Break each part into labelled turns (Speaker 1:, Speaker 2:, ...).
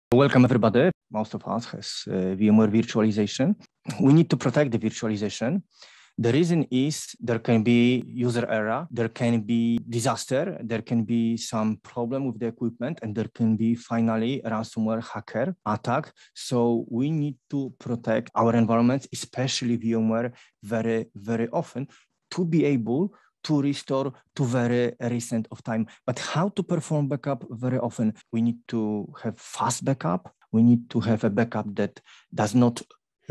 Speaker 1: Welcome everybody. Most of us has VMware virtualization. We need to protect the virtualization. The reason is there can be user error, there can be disaster, there can be some problem with the equipment, and there can be finally ransomware hacker attack. So we need to protect our environments, especially VMware, very, very often to be able to restore to very recent of time. But how to perform backup very often? We need to have fast backup. We need to have a backup that does not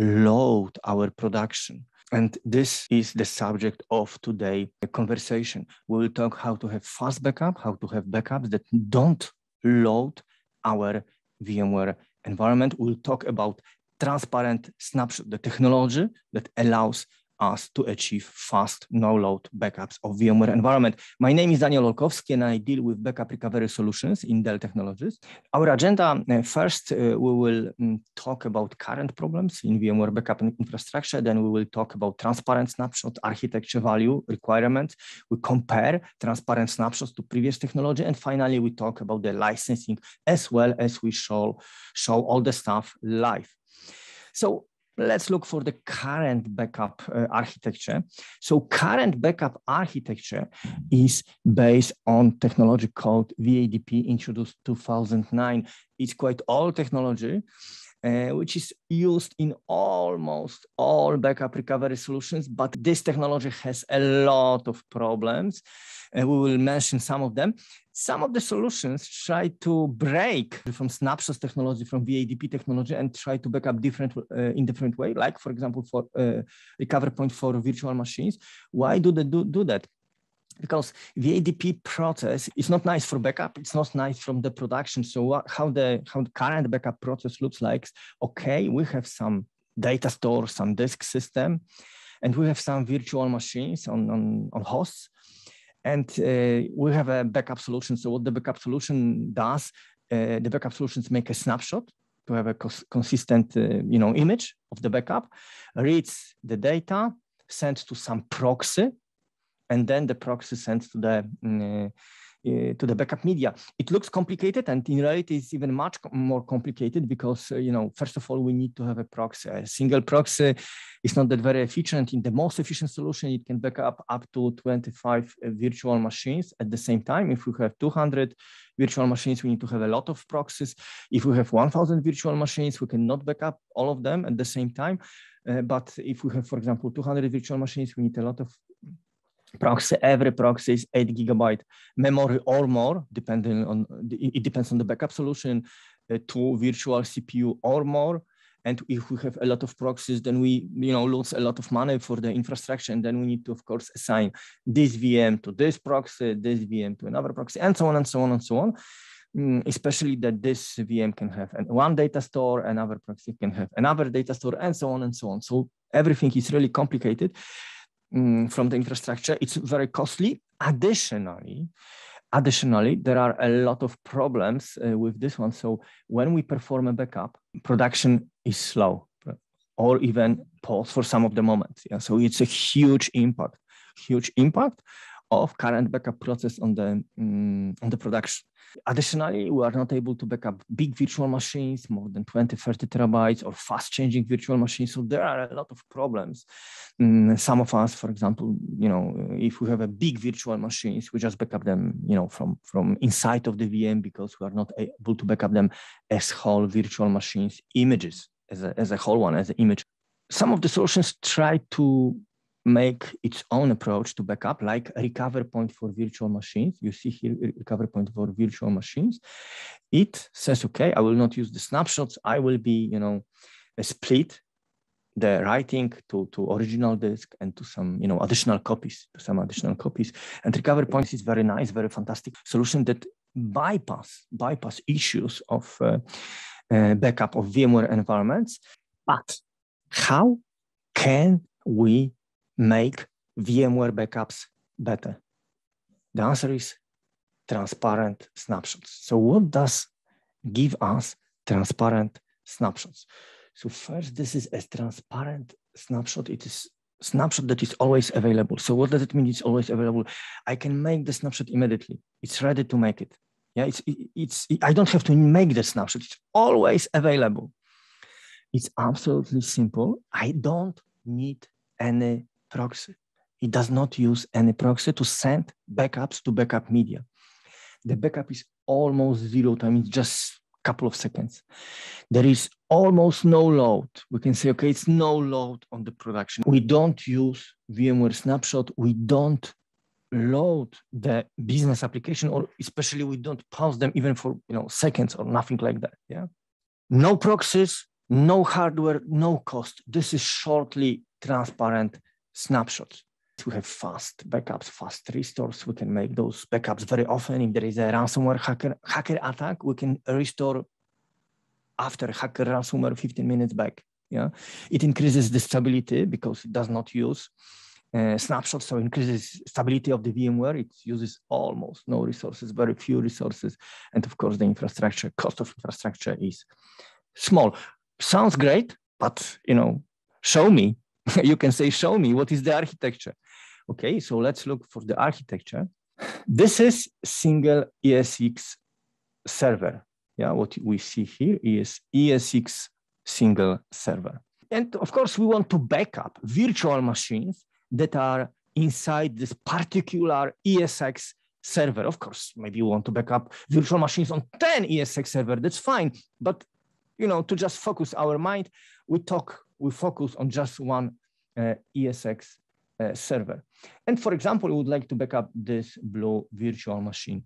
Speaker 1: load our production. And this is the subject of today's conversation. We will talk how to have fast backup, how to have backups that don't load our VMware environment. We'll talk about transparent snapshot, the technology that allows us to achieve fast no-load backups of VMware environment. My name is Daniel Olkowski, and I deal with backup recovery solutions in Dell Technologies. Our agenda, first, we will talk about current problems in VMware backup infrastructure. Then we will talk about transparent snapshot, architecture value, requirements. We compare transparent snapshots to previous technology. And finally, we talk about the licensing as well as we show all the stuff live. So let's look for the current backup architecture. So current backup architecture is based on technology called VADP, introduced 2009. It's quite old technology, which is used in almost all backup recovery solutions, but this technology has a lot of problems. We will mention some of them. Some of the solutions try to break from snapshots technology, from VADP technology, and try to backup in different way, like, for example, for recovery point for virtual machines. Why do they do that? Because VADP process is not nice for backup. It's not nice from the production. So how the current backup process looks like, okay, we have some data store, some disk system, and we have some virtual machines on hosts. And we have a backup solution. So what the backup solution does, the backup solutions make a snapshot to have a consistent image of the backup, reads the data, sends to some proxy, and then the proxy sends to the backup media. It looks complicated, and in reality, it's even much more complicated because, first of all, we need to have a proxy. A single proxy is not that very efficient. In the most efficient solution, it can back up to 25 virtual machines at the same time. If we have 200 virtual machines, we need to have a lot of proxies. If we have 1,000 virtual machines, we cannot back up all of them at the same time. But if we have, for example, 200 virtual machines, we need a lot of proxy. Every proxy is 8 GB memory or more, depending on it depends on the backup solution, 2 virtual CPU or more. And if we have a lot of proxies, then we lose a lot of money for the infrastructure, and then we need to, of course, assign this VM to this proxy, this VM to another proxy, and so on and so on and so on. Especially that this VM can have one data store, another proxy can have another data store, and so on and so on. So everything is really complicated. From the infrastructure, it's very costly. Additionally, there are a lot of problems with this one. So when we perform a backup, production is slow or even pause for some of the moments. Yeah? So it's a huge impact of current backup process on the production. Additionally, we are not able to backup big virtual machines, more than 20, 30 terabytes, or fast-changing virtual machines. So there are a lot of problems. Some of us, for example, if we have a big virtual machines, we just backup them, from inside of the VM because we are not able to backup them as whole virtual machines images, as a whole one, as an image. Some of the solutions try to make its own approach to backup, like a recovery point for virtual machines. You see here, recovery point for virtual machines. It says, okay, I will not use the snapshots. I will be, split the writing to original disk and to some, additional copies. And recovery points is very nice, very fantastic solution that bypass issues of backup of VMware environments. But how can we make VMware backups better? The answer is transparent snapshots. So what does give us transparent snapshots? So first, this is a transparent snapshot. It is snapshot that is always available. So what does it mean it's always available? I can make the snapshot immediately. It's ready to make it. Yeah, I don't have to make the snapshot. It's always available. It's absolutely simple. I don't need any proxy. It does not use any proxy to send backups to backup media. The backup is almost zero time. It's just a couple of seconds. There is almost no load. We can say, okay, it's no load on the production. We don't use VMware Snapshot. We don't load the business application, or especially we don't pause them even for seconds or nothing like that. Yeah. No proxies, no hardware, no cost. This is shortly transparent snapshots. We have fast backups, fast restores. We can make those backups very often. If there is a ransomware hacker attack, we can restore after hacker ransomware 15 minutes back. Yeah, it increases the stability because it does not use snapshots, so increases stability of the VMware. It uses almost no resources, very few resources, and of course the infrastructure cost of infrastructure is small. Sounds great, but show me. You can say, show me what is the architecture. Okay, so let's look for the architecture. This is single ESX server. Yeah, what we see here is ESX single server. And of course, we want to back up virtual machines that are inside this particular ESX server. Of course, maybe you want to back up virtual machines on 10 ESX server. That's fine. But to just focus our mind, we focus on just one ESX server. And for example, we would like to back up this blue virtual machine.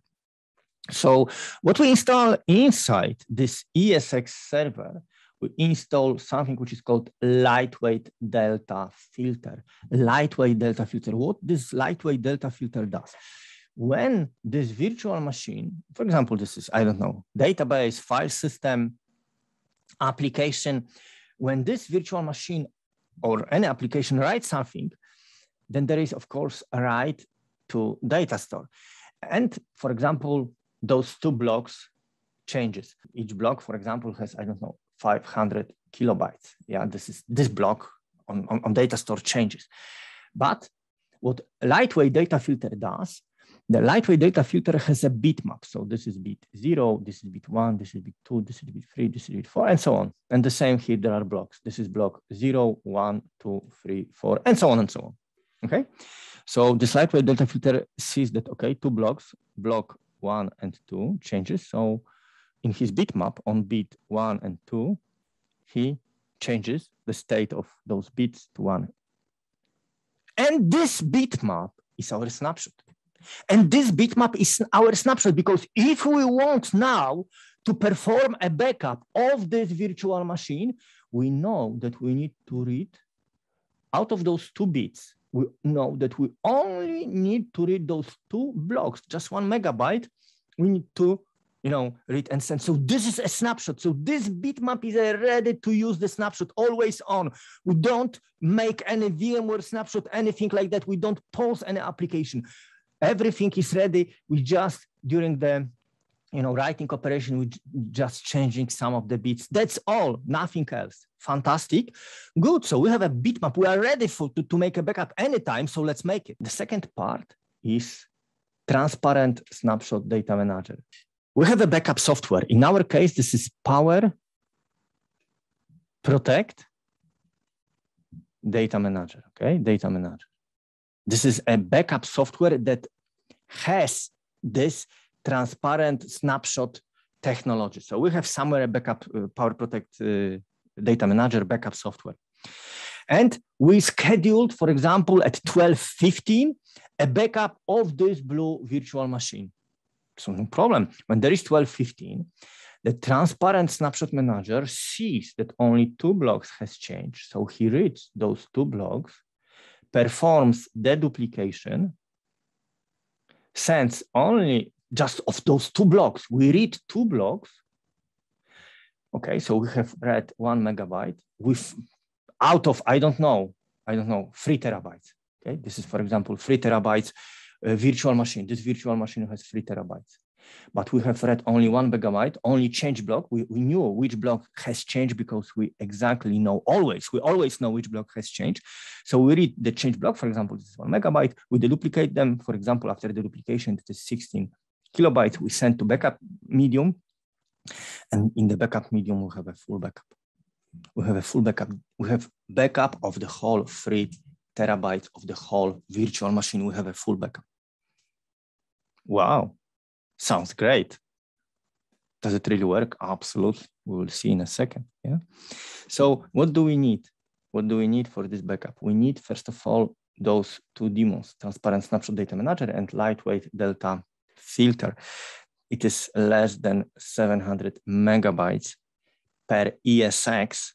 Speaker 1: So what we install inside this ESX server, we install something which is called lightweight delta filter. Lightweight delta filter. What this lightweight delta filter does? When this virtual machine, for example, this is, I don't know, database, file system, application, when this virtual machine or any application writes something, then there is, of course, a write to data store. And for example, those two blocks changes. Each block, for example, has, I don't know, 500 kilobytes. Yeah, this block on data store changes. But what lightweight data filter does, the lightweight data filter has a bitmap. So this is bit 0, this is bit 1, this is bit 2, this is bit 3, this is bit 4, and so on. And the same here, there are blocks. This is block 0, 1, 2, 3, 4, and so on and so on. Okay, so this lightweight data filter sees that, okay, two blocks, block 1 and 2 changes. So in his bitmap on bit 1 and 2, he changes the state of those bits to 1. And this bitmap is our snapshot. And this bitmap is our snapshot because if we want now to perform a backup of this virtual machine, we know that we need to read out of those 2 bits. We know that we only need to read those 2 blocks, just 1 megabyte. We need to, read and send. So this is a snapshot. So this bitmap is ready to use the snapshot, always on. We don't make any VMware snapshot, anything like that. We don't pause any application. Everything is ready. We just, during the writing operation, we just changing some of the bits. That's all, nothing else. Fantastic. Good. So we have a bitmap. We are ready to make a backup anytime. So let's make it. The second part is transparent snapshot data manager. We have a backup software. In our case, this is Power Protect Data Manager. Okay, Data Manager. This is a backup software that has this transparent snapshot technology. So we have somewhere a backup Power Protect Data Manager backup software. And we scheduled, for example, at 12:15, a backup of this blue virtual machine. So no problem. When there is 12:15, the transparent snapshot manager sees that only 2 blocks has changed. So he reads those 2 blocks, performs deduplication, sends only just of those 2 blocks. We read 2 blocks. Okay, so we have read 1 megabyte with out of, I don't know, 3 terabytes. Okay, this is, for example, 3 terabytes virtual machine. This virtual machine has 3 terabytes. But we have read only 1 megabyte, only change block. We knew which block has changed because we exactly know we always know which block has changed. So we read the change block, for example, this is 1 megabyte. We deduplicate them, for example, after the duplication, it is 16 kilobytes we send to backup medium, and in the backup medium we have a full backup. We have a full backup. We have backup of the whole 3 terabytes of the whole virtual machine. We have a full backup. Wow, sounds great. Does it really work? Absolutely. We will see in a second. Yeah. So what do we need? What do we need for this backup? We need, first of all, those 2 daemons, Transparent Snapshot Data Manager and Lightweight Delta Filter. It is less than 700 megabytes per ESX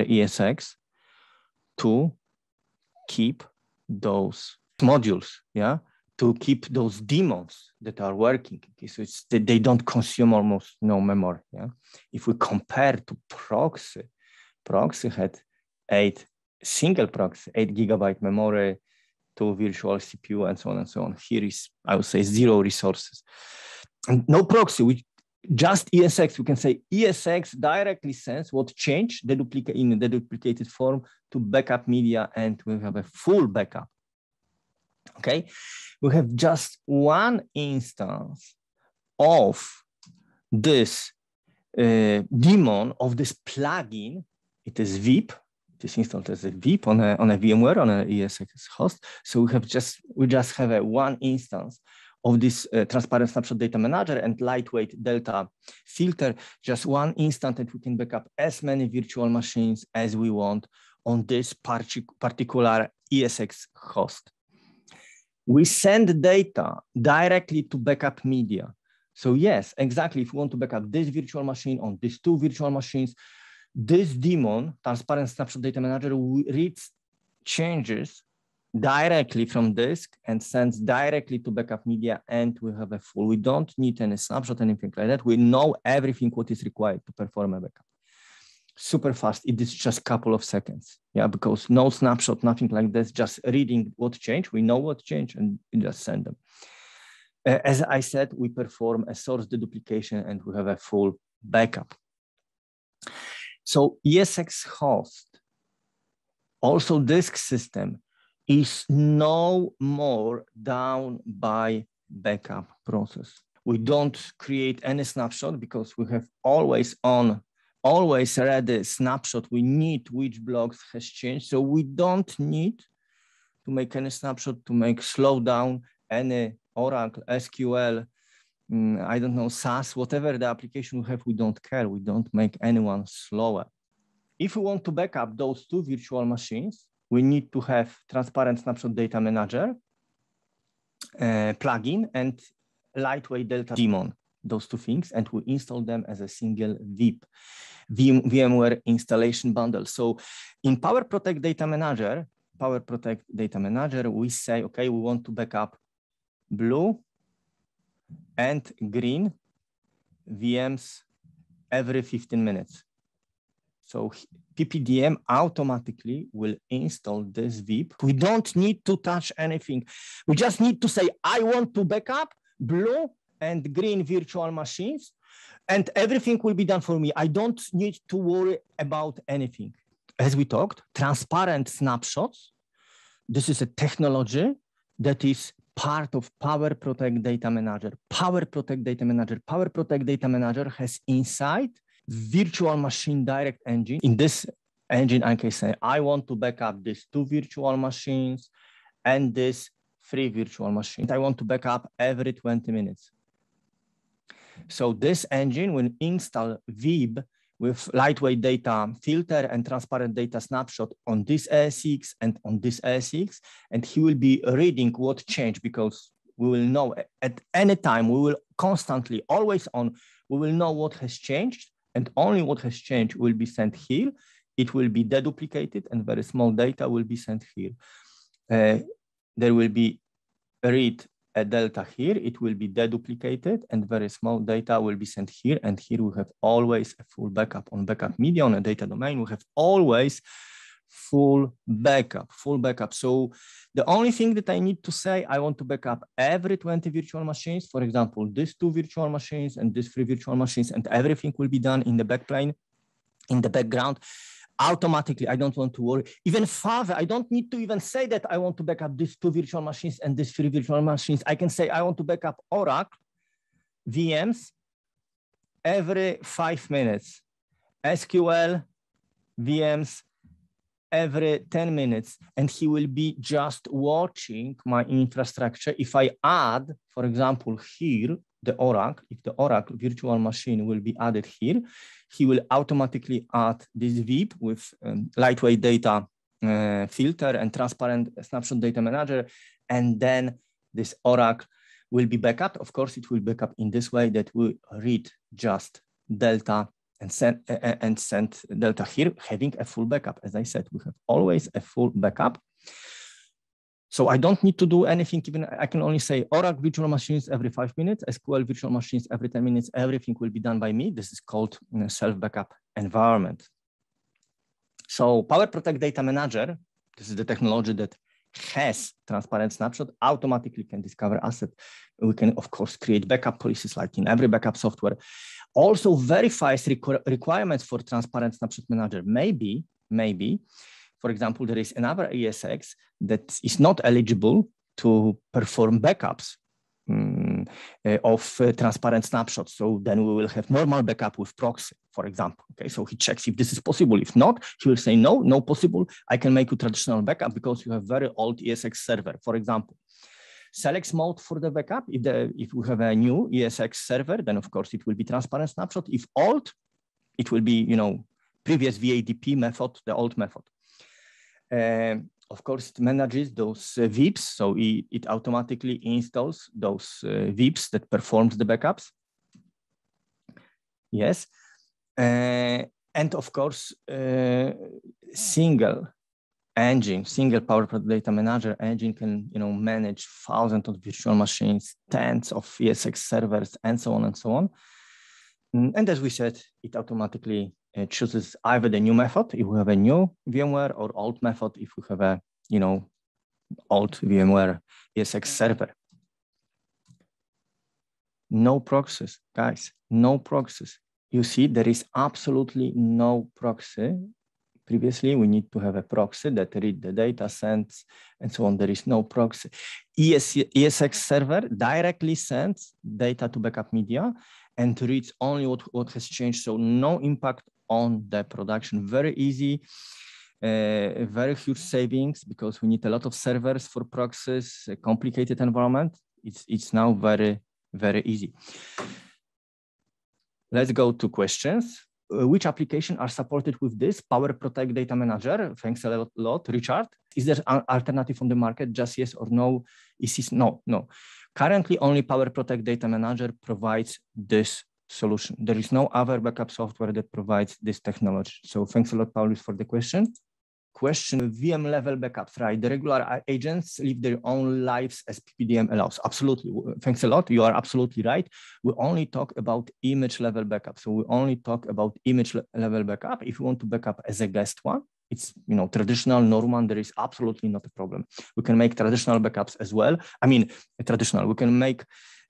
Speaker 1: to keep those modules, yeah, to keep those daemons that are working. Okay? So they don't consume almost no memory. Yeah, if we compare to proxy had 8 gigabyte memory, 2 virtual CPU, and so on and so on. Here is, I would say, 0 resources. And no proxy, just ESX. We can say ESX directly sends what changed in the duplicated form to backup media, and we have a full backup. Okay, we have just one instance of this daemon, of this plugin. It is VIP. It is installed as a VIP on a VMware, on an ESX host. So we just have a one instance of this Transparent Snapshot Data Manager and Lightweight Delta Filter, just one instance, and we can back up as many virtual machines as we want on this particular ESX host. We send data directly to backup media. So yes, exactly, if we want to back up this virtual machine on these 2 virtual machines, this daemon, Transparent Snapshot Data Manager, reads changes directly from disk and sends directly to backup media, and we have a full. We don't need any snapshot, anything like that. We know everything what is required to perform a backup. Super fast. It is just a couple of seconds. Yeah, because no snapshot, nothing like this, just reading what changed. We know what changed and we just send them. As I said, we perform a source deduplication and we have a full backup. So ESX host, also disk system, is no more down by backup process. We don't create any snapshot because we have always ready snapshot. We need which blocks has changed. So we don't need to make any snapshot to make slow down any Oracle, SQL, I don't know, SAS, whatever the application we have, we don't care. We don't make anyone slower. If we want to back up those 2 virtual machines, we need to have Transparent Snapshot Data Manager plugin and Lightweight Delta daemon, those 2 things, and we install them as a single VIP, VMware installation bundle. So in PowerProtect Data Manager, we say, okay, we want to back up blue and green VMs every 15 minutes. So PPDM automatically will install this VIP. We don't need to touch anything. We just need to say, I want to back up blue and green virtual machines, and everything will be done for me. I don't need to worry about anything. As we talked, transparent snapshots. This is a technology that is part of PowerProtect Data Manager. PowerProtect Data Manager has inside virtual machine direct engine. In this engine, I can say, I want to back up these 2 virtual machines and this 3 virtual machines. I want to back up every 20 minutes. So this engine will install VIB with lightweight data filter and transparent data snapshot on this ASX and on this ASX, and he will be reading what changed, because we will know at any time, we will constantly, always on, we will know what has changed, and only what has changed will be sent here. It will be deduplicated and very small data will be sent here. There will be read a delta here, it will be deduplicated and very small data will be sent here. And here we have always a full backup on backup media on a data domain. We have always full backup. So the only thing that I need to say, I want to back up every 20 virtual machines, for example, these 2 virtual machines and these 3 virtual machines, and everything will be done in the backplane, in the background. Automatically, I don't want to worry. Even further, I don't need to even say that I want to back up these 2 virtual machines and these 3 virtual machines. I can say I want to back up Oracle VMs every 5 minutes, SQL VMs every 10 minutes, and he will be just watching my infrastructure. If I add, for example, here, the Oracle, if the Oracle virtual machine will be added here, he will automatically add this VIP with lightweight data filter and transparent snapshot data manager. And then this Oracle will be backup. Of course, it will backup in this way that we read just Delta and send Delta here, having a full backup. As I said, we have always a full backup. So I don't need to do anything. Even I can only say Oracle virtual machines every 5 minutes, SQL virtual machines every 10 minutes. Everything will be done by me. This is called self-backup environment. So PowerProtect Data Manager, this is the technology that has transparent snapshot, automatically can discover asset. We can, of course, create backup policies like in every backup software. Also verifies requirements for transparent snapshot manager. Maybe, for example, there is another ESX that is not eligible to perform backups of transparent snapshots. So then we will have normal backup with proxy, for example. Okay, so he checks if this is possible. If not, he will say, no, no possible. I can make a traditional backup because you have very old ESX server, for example. Selects mode for the backup. If we have a new ESX server, then of course it will be transparent snapshot. If old, it will be, previous VADP method, the old method. Of course, it manages those VIPs, so it automatically installs those VIPs that performs the backups. Yes, and of course, single PowerProtect Data Manager engine can manage thousands of virtual machines, tens of ESX servers, and so on and so on. And as we said, it automatically chooses either the new method if we have a new VMware, or old method if we have a old VMware ESX server. No proxies, guys, no proxies. You see, there is absolutely no proxy. Previously, we need to have a proxy that read the data, sends, and so on. There is no proxy. ESX server directly sends data to backup media and reads only what has changed. So no impact on the production. Very easy, very huge savings because we need a lot of servers for proxies, a complicated environment. It's now very, very easy. Let's go to questions. Which applications are supported with this PowerProtect Data Manager? Thanks a lot, Richard. Is there an alternative on the market? Just yes or no? No. Currently, only PowerProtect Data Manager provides this solution. There is no other backup software that provides this technology. So thanks a lot, Paulus, for the question. VM level backups, right? The regular agents live their own lives as PPDM allows. Absolutely. Thanks a lot. You are absolutely right. We only talk about image level backup. So we only talk about image level backup. If you want to backup as a guest one, it's traditional Norman. There is absolutely not a problem. We can make traditional backups as well. I mean, traditional. We can make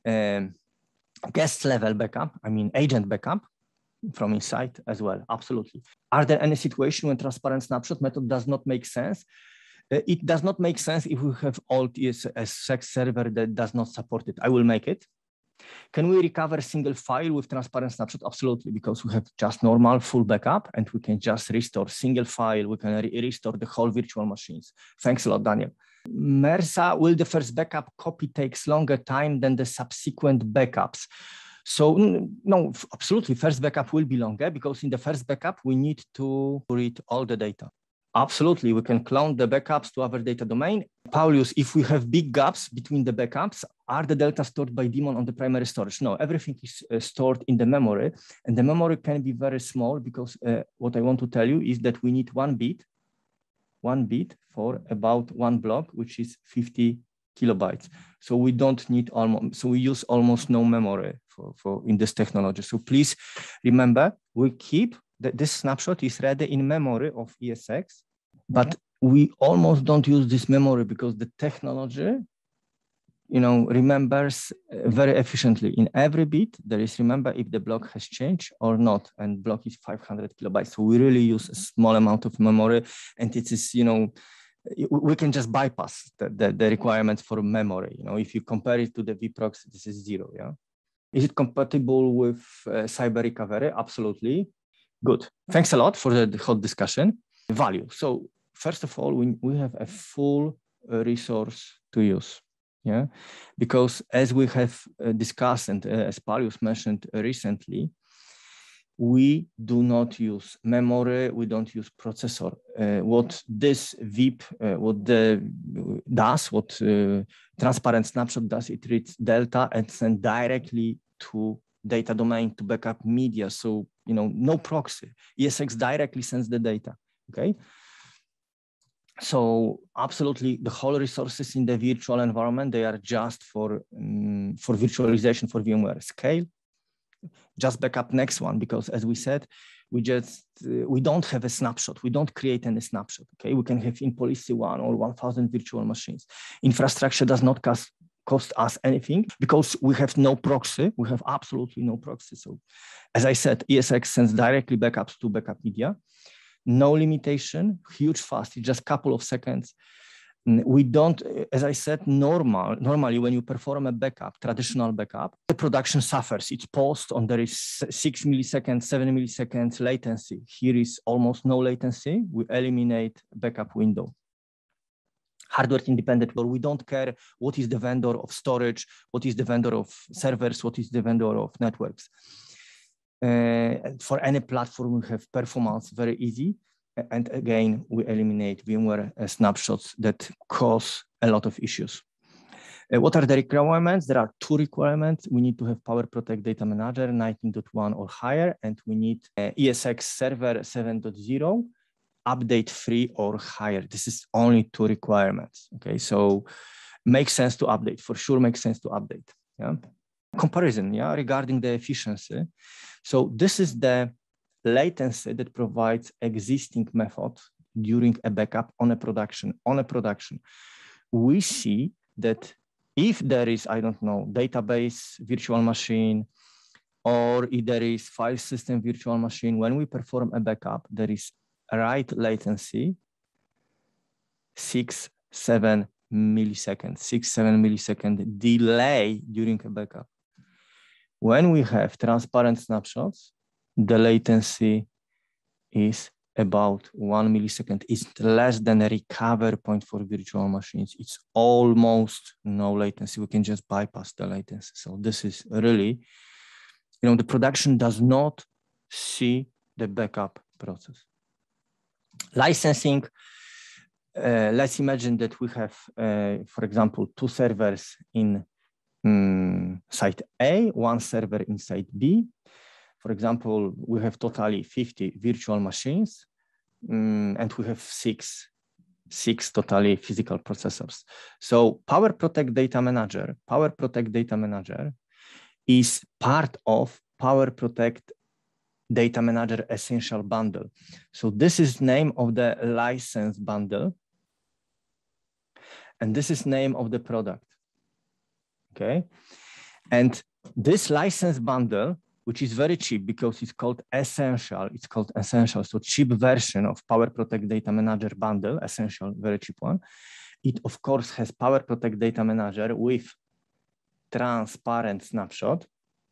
Speaker 1: guest level backup. I mean, agent backup from inside as well. Absolutely. Are there any situations when transparent snapshot method does not make sense? It does not make sense if we have old ESX server that does not support it. I will make it. Can we recover a single file with transparent snapshot? Absolutely, because we have just normal full backup and we can just restore single file. We can restore the whole virtual machines. Thanks a lot, Daniel. Mersa, will the first backup copy takes longer time than the subsequent backups? So no, absolutely, first backup will be longer because in the first backup, we need to read all the data. Absolutely, we can clone the backups to our data domain. Paulus, if we have big gaps between the backups, are the delta stored by daemon on the primary storage? No, everything is stored in the memory, and the memory can be very small because what I want to tell you is that we need one bit for about one block, which is 50 kilobytes. So we don't need so we use almost no memory for in this technology. So please remember, we keep this snapshot is ready in memory of ESX, but we almost don't use this memory because the technology, remembers very efficiently. In every bit, there is remember if the block has changed or not, and block is 500 kilobytes. So we really use a small amount of memory, and it is, we can just bypass the requirements for memory. If you compare it to the vProxy, this is zero, yeah. Is it compatible with cyber recovery? Absolutely. Good. Thanks a lot for the hot discussion. Value. So first of all, we have a full resource to use. Yeah, because as we have discussed and as Paulius mentioned recently, we do not use memory, we don't use processor. What this VIP, what transparent snapshot does, it reads delta and sends directly to data domain to backup media. So, no proxy. ESX directly sends the data, okay? So absolutely, the whole resources in the virtual environment, they are just for virtualization for VMware. Scale, just backup next one, because as we said, we don't have a snapshot. We don't create any snapshot, okay? We can have in policy 1 or 1,000 virtual machines. Infrastructure does not cost us anything because we have no proxy. We have absolutely no proxy. So as I said, ESX sends directly backups to backup media. No limitation, huge fast, it's just a couple of seconds. We don't, as I said, normally when you perform a backup, traditional backup, the production suffers. It's paused on there is 6 milliseconds, 7 milliseconds latency. Here is almost no latency. We eliminate backup window. Hardware independent, or we don't care what is the vendor of storage, what is the vendor of servers, what is the vendor of networks. For any platform, we have performance very easy. And again, we eliminate VMware snapshots that cause a lot of issues. What are the requirements? There are 2 requirements. We need to have PowerProtect Data Manager 19.1 or higher, and we need ESX Server 7.0, update 3 or higher. This is only 2 requirements. Okay, so makes sense to update. For sure, makes sense to update. Yeah. Comparison, yeah, regarding the efficiency. So this is the latency that provides existing method during a backup on a production. We see that if there is, I don't know, database virtual machine, or if there is file system virtual machine, when we perform a backup, there is a write latency 6-7 millisecond delay during a backup. When we have transparent snapshots, the latency is about 1 millisecond. It's less than a recovery point for virtual machines. It's almost no latency. We can just bypass the latency. So this is really, the production does not see the backup process. Licensing, let's imagine that we have, for example, 2 servers in site A, 1 server in site B. For example, we have totally 50 virtual machines, and we have six totally physical processors. So PowerProtect Data Manager is part of PowerProtect Data Manager Essential Bundle. So this is name of the license bundle, and this is name of the product. Okay, and this license bundle, which is very cheap because it's called Essential. So cheap version of PowerProtect Data Manager bundle, Essential, very cheap one. It of course has PowerProtect Data Manager with transparent snapshot.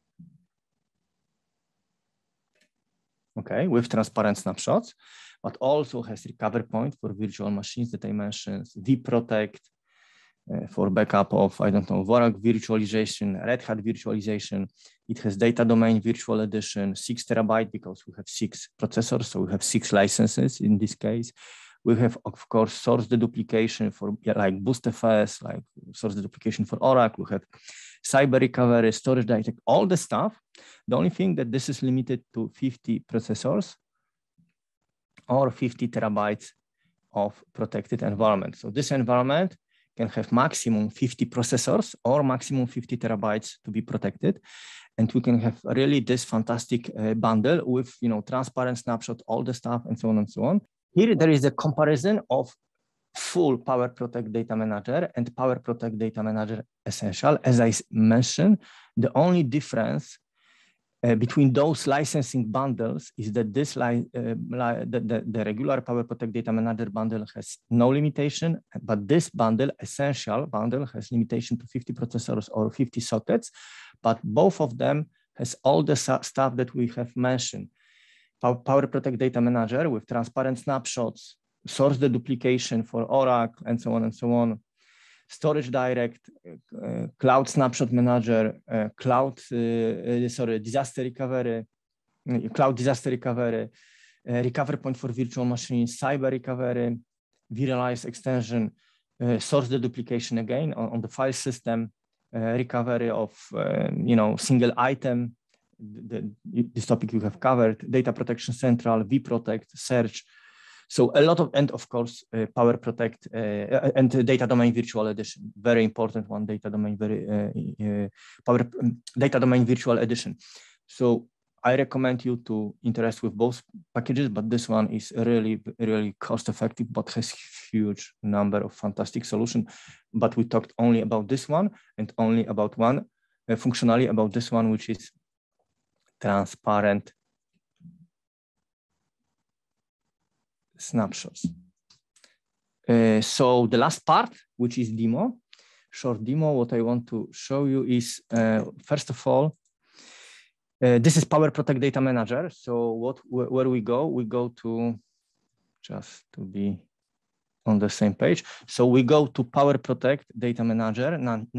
Speaker 1: Okay, with transparent snapshots, but also has recovery point for virtual machines that I mentioned, vProtect, for backup of, I don't know, VORAC virtualization, Red Hat virtualization. It has data domain virtual edition, 6 terabyte because we have 6 processors. So we have 6 licenses in this case. We have, of course, source deduplication for like BoostFS, like source deduplication for Oracle. We have cyber recovery, storage data, all the stuff. The only thing that this is limited to 50 processors or 50 terabytes of protected environment. So this environment can have maximum 50 processors or maximum 50 terabytes to be protected. And we can have really this fantastic bundle with, transparent snapshot, all the stuff and so on and so on. Here, there is a comparison of full PowerProtect Data Manager and PowerProtect Data Manager Essential. As I mentioned, the only difference between those licensing bundles is that this the regular PowerProtect Data Manager bundle has no limitation, but this bundle, Essential bundle, has limitation to 50 processors or 50 sockets, but both of them has all the stuff that we have mentioned. PowerProtect Data Manager with transparent snapshots, source deduplication for Oracle, and so on and so on. Storage Direct, Cloud Snapshot Manager, disaster recovery, Cloud Disaster Recovery, Recovery Point for virtual machines, Cyber Recovery, vRealize extension, source deduplication again on the file system, recovery of single item. This topic you have covered, Data Protection Central, vProtect, Search. So a lot of, and of course, PowerProtect and Data Domain Virtual Edition, very important one, Data Domain Data Domain Virtual Edition. So I recommend you to interest with both packages, but this one is really, really cost effective, but has huge number of fantastic solutions. But we talked only about this one and only about one functionality about this one, which is transparent snapshots. So the last part, which is demo, short demo, what I want to show you is, first of all, this is PowerProtect Data Manager. So where we go to, just to be on the same page. So we go to PowerProtect Data Manager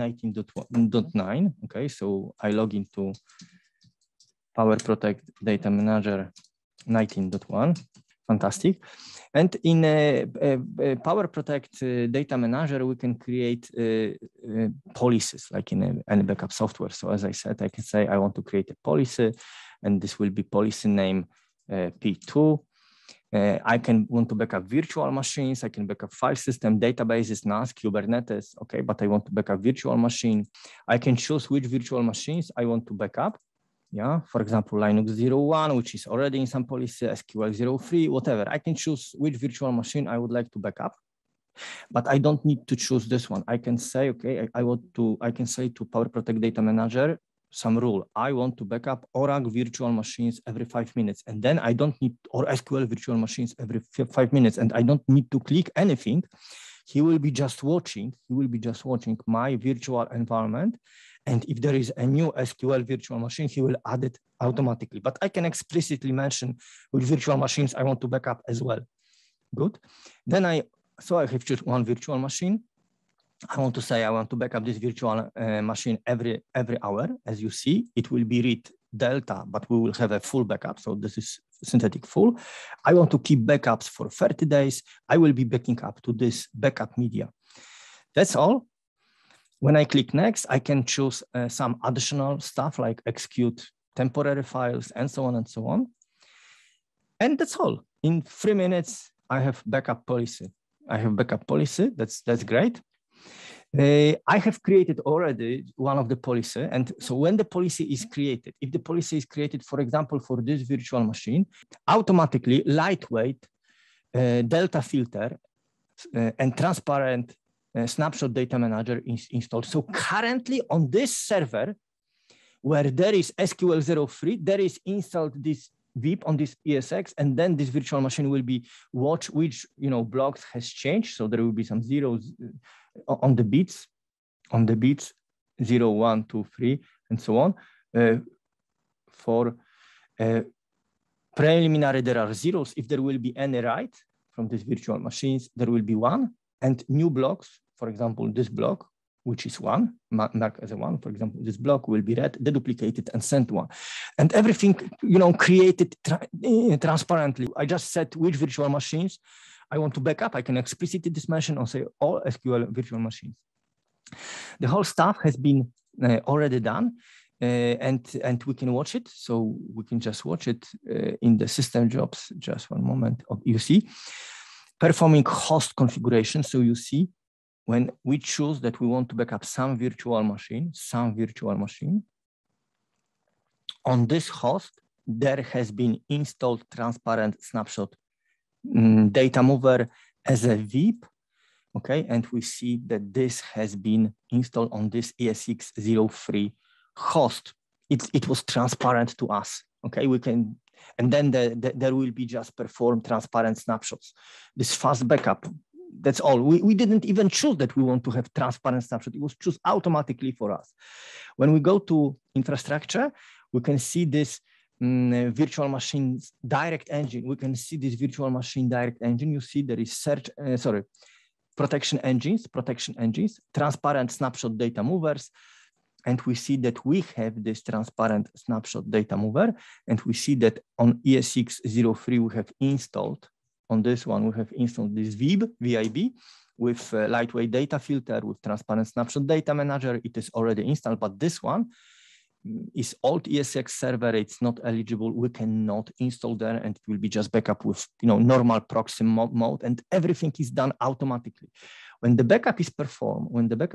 Speaker 1: 19.9. Okay, so I log into PowerProtect Data Manager 19.1. Fantastic. And in PowerProtect Data Manager, we can create policies like in any backup software. So as I said, I can say I want to create a policy, and this will be policy name P2. I can want to backup virtual machines. I can backup file system, databases, NAS, Kubernetes. Okay, but I want to backup virtual machine. I can choose which virtual machines I want to backup. Yeah, for example, Linux 01, which is already in some policy, SQL 03, whatever. I can choose which virtual machine I would like to backup, but I don't need to choose this one. I can say, okay, I can say to PowerProtect Data Manager some rule. I want to backup Oracle virtual machines every 5 minutes, and then I don't need, or SQL virtual machines every 5 minutes, and I don't need to click anything. He will be just watching. He will be just watching my virtual environment. And if there is a new SQL virtual machine, he will add it automatically. But I can explicitly mention which virtual machines I want to backup as well. Good. Then I have just one virtual machine. I want to say I want to backup this virtual machine every hour. As you see, it will be read delta, but we will have a full backup. So this is synthetic full. I want to keep backups for 30 days. I will be backing up to this backup media. That's all. When I click next, I can choose some additional stuff like execute temporary files and so on and so on. And that's all. In 3 minutes, I have backup policy. That's great. I have created already one of the policy. And so when the policy is created, if the policy is created, for example, for this virtual machine, automatically lightweight Delta filter and transparent snapshot data manager is installed. So currently on this server, where there is SQL 03, there is installed this VIP on this ESX, and then this virtual machine will be watch which blocks has changed. So there will be some zeros on the bits, 0, 1, 2, 3, and so on. For preliminary, there are zeros. If there will be any write from these virtual machines, there will be 1. And new blocks, for example, this block, which is 1, marked as a 1, for example, this block will be read, deduplicated, and sent 1. And everything, created transparently. I just said which virtual machines I want to back up. I can explicitly this mention or say all SQL virtual machines. The whole stuff has been already done, and we can watch it. So we can just watch it in the system jobs. Just one moment. You see, performing host configuration. So you see, when we choose that we want to backup some virtual machine, on this host, there has been installed transparent snapshot data mover as a VIP, okay? And we see that this has been installed on this ESX 03 host. it was transparent to us. Okay, we can, and then there will be just perform transparent snapshots. This fast backup, that's all. We didn't even choose that we want to have transparent snapshot. It was chosen automatically for us. When we go to infrastructure, we can see this virtual machines direct engine. We can see this virtual machine direct engine. You see there is protection engines, transparent snapshot data movers. And we see that we have this transparent snapshot data mover. And we see that on ESX03, we have installed, on this one, we have installed this VIB with lightweight data filter, with transparent snapshot data manager. It is already installed, but this one is old ESX server. It's not eligible. We cannot install there, and it will be just backup with normal proxy mode, and everything is done automatically. When the backup is performed,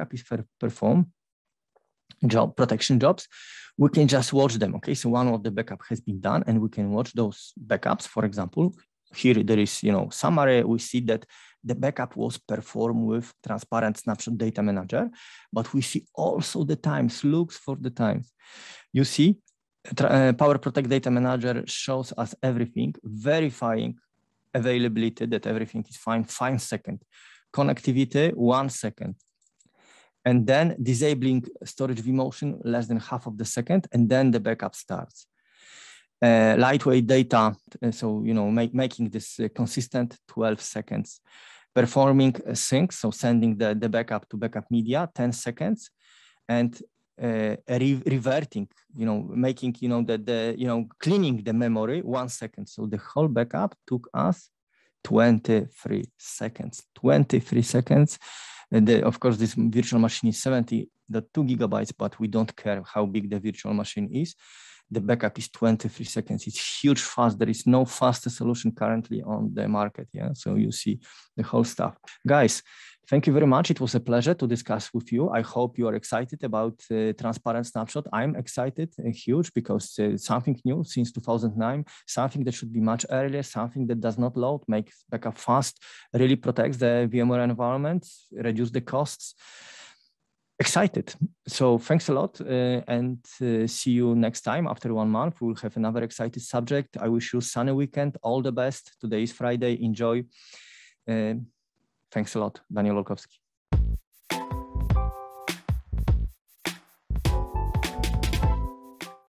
Speaker 1: protection jobs, we can just watch them. Okay, so one of the backup has been done, and we can watch those backups. For example, here there is summary. We see that the backup was performed with transparent snapshot data manager, but we see also the times, looks for the times. You see, Power Protect data manager shows us everything, verifying availability that everything is fine, 5 seconds. Connectivity, 1 second. And then disabling storage vMotion, less than half of the second, and then the backup starts. Lightweight data, so making this consistent, 12 seconds. Performing a sync, so sending the backup to backup media, 10 seconds, and reverting, making cleaning the memory, 1 second. So the whole backup took us 23 seconds. 23 seconds. And of course, this virtual machine is 70.2 gigabytes, but we don't care how big the virtual machine is. The backup is 23 seconds. It's huge fast. There is no faster solution currently on the market. Yeah, so you see the whole stuff. Guys, thank you very much. It was a pleasure to discuss with you. I hope you are excited about transparent snapshot. I'm excited, huge, because something new since 2009, something that should be much earlier, something that does not load, makes backup fast, really protects the VMware environment, reduce the costs. Excited. So thanks a lot, and see you next time. After 1 month, we'll have another exciting subject. I wish you a sunny weekend. All the best. Today is Friday. Enjoy. Thanks a lot. Daniel Olkowski.